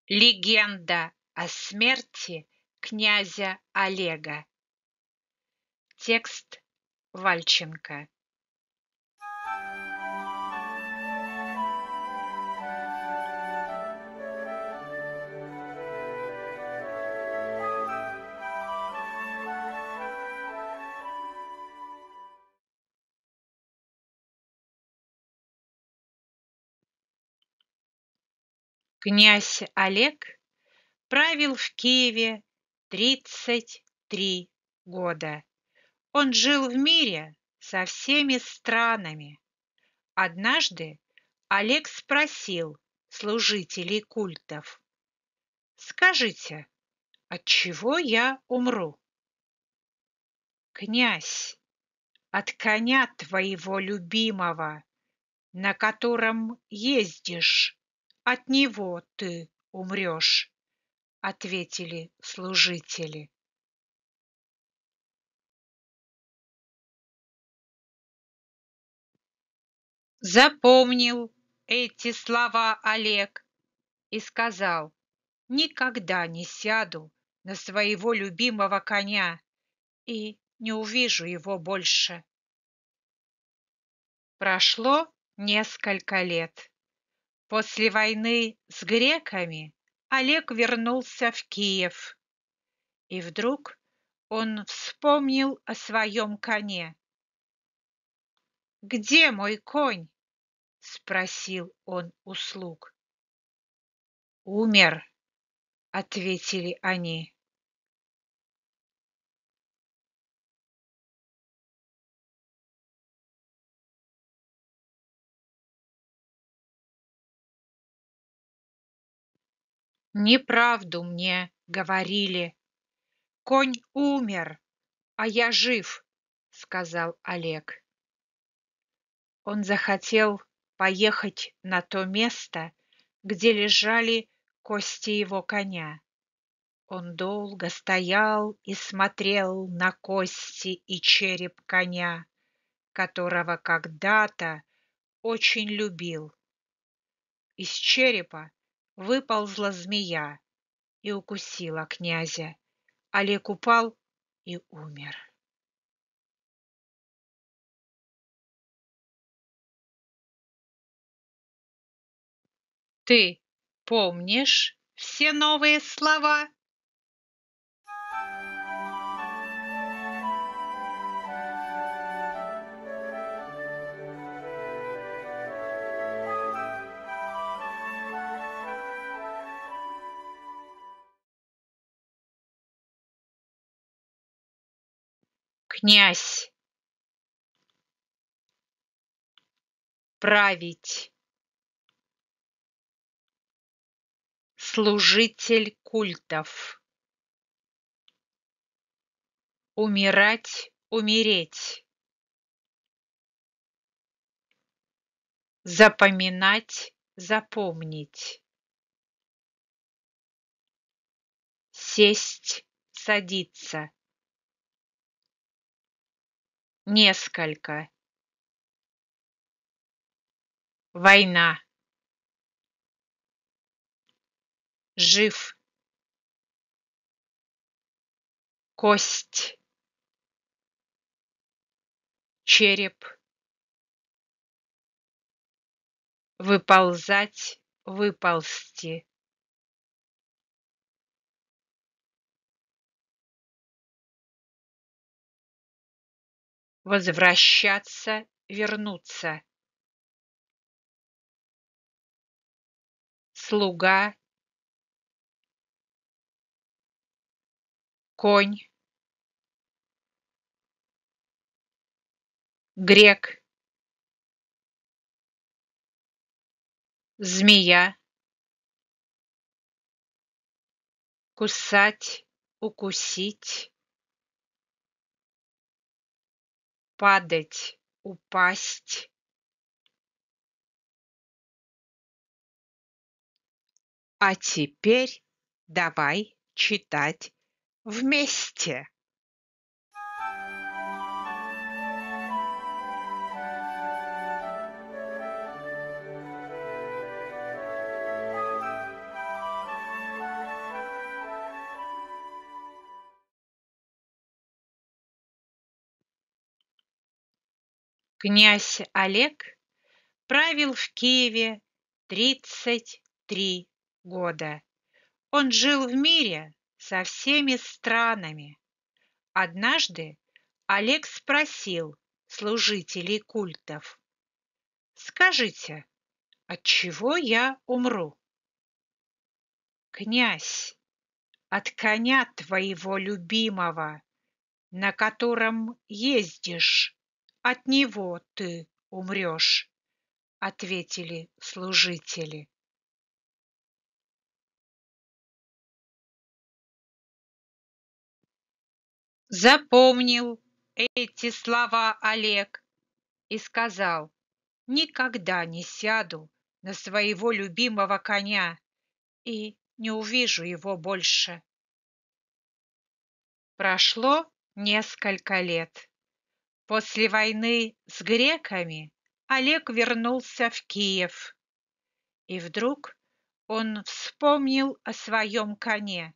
Легенда о смерти князя Олега. Текст Вальченко. Князь Олег правил в Киеве 33 года. Он жил в мире со всеми странами. Однажды Олег спросил служителей культов: «Скажите, от чего я умру?» «Князь, от коня твоего любимого, на котором ездишь, от него ты умрешь», — ответили служители. Запомнил эти слова Олег и сказал: «Никогда не сяду на своего любимого коня и не увижу его больше». Прошло несколько лет. После войны с греками Олег вернулся в Киев, и вдруг он вспомнил о своем коне. «Где мой конь?» — спросил он у слуг. «Умер», — ответили они. «Неправду мне говорили. Конь умер, а я жив», — сказал Олег. Он захотел поехать на то место, где лежали кости его коня. Он долго стоял и смотрел на кости и череп коня, которого когда-то очень любил. Из черепа выползла змея и укусила князя. Олег упал и умер. Ты помнишь все новые слова? Князь. Править. Служитель культов. Умирать, умереть. Запоминать, запомнить. Сесть, садиться. Несколько. Война. Жив. Кость. Череп. Выползать, выползти. Возвращаться, вернуться. Слуга. Конь. Грек. Змея. Кусать, укусить. Падать, упасть. А теперь давай читать вместе. Князь Олег правил в Киеве 33 года. Он жил в мире со всеми странами. Однажды Олег спросил служителей культов: «Скажите, от чего я умру?» «Князь, от коня твоего любимого, на котором ездишь, от него ты умрешь», — ответили служители. Запомнил эти слова Олег и сказал: «Никогда не сяду на своего любимого коня и не увижу его больше». Прошло несколько лет. После войны с греками Олег вернулся в Киев, и вдруг он вспомнил о своем коне.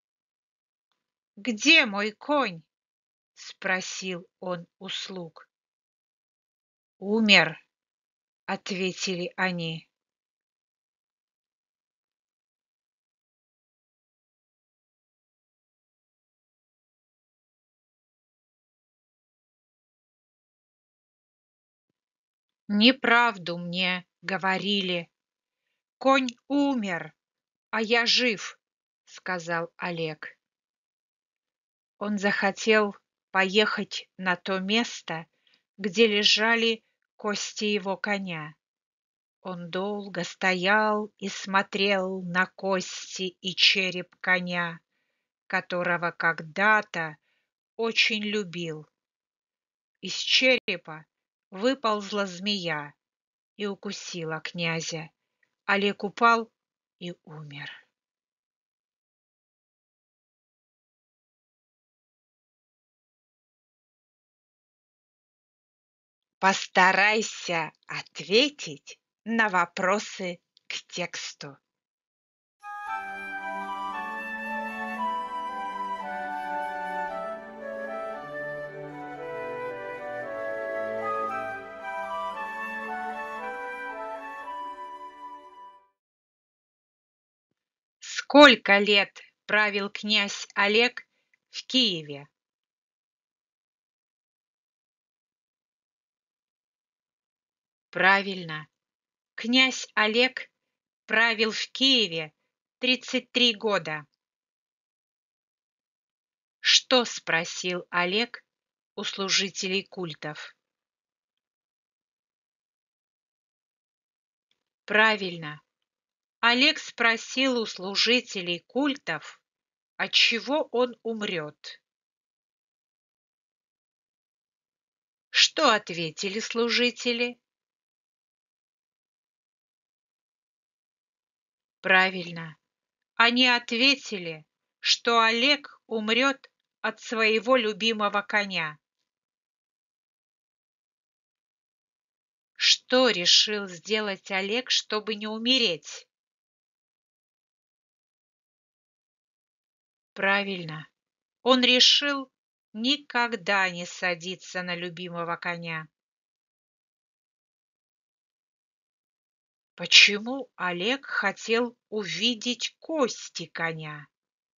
«Где мой конь?» — спросил он у слуг. «Умер», — ответили они. «Неправду мне говорили. Конь умер, а я жив», — сказал Олег. Он захотел поехать на то место, где лежали кости его коня. Он долго стоял и смотрел на кости и череп коня, которого когда-то очень любил. Из черепа выползла змея и укусила князя. Олег упал и умер. Постарайся ответить на вопросы к тексту. Сколько лет правил князь Олег в Киеве? Правильно, князь Олег правил в Киеве 33 года. Что спросил Олег у служителей культов? Правильно, Олег спросил у служителей культов, от чего он умрет. Что ответили служители? Правильно, они ответили, что Олег умрет от своего любимого коня. Что решил сделать Олег, чтобы не умереть? Правильно, он решил никогда не садиться на любимого коня. Почему Олег хотел увидеть кости коня?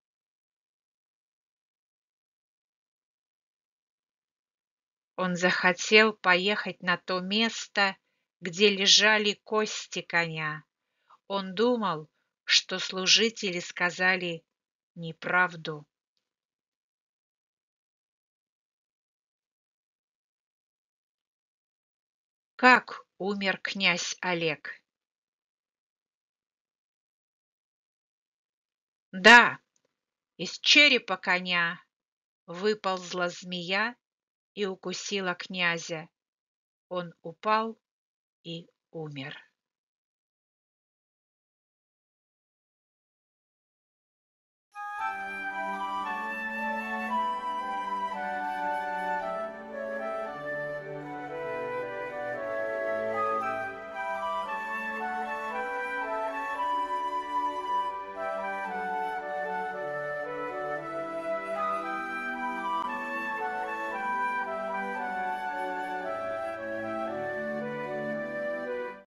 Он захотел поехать на то место, где лежали кости коня. Он думал, что служители сказали неправду. Как умер князь Олег? Да, из черепа коня выползла змея и укусила князя. Он упал и умер.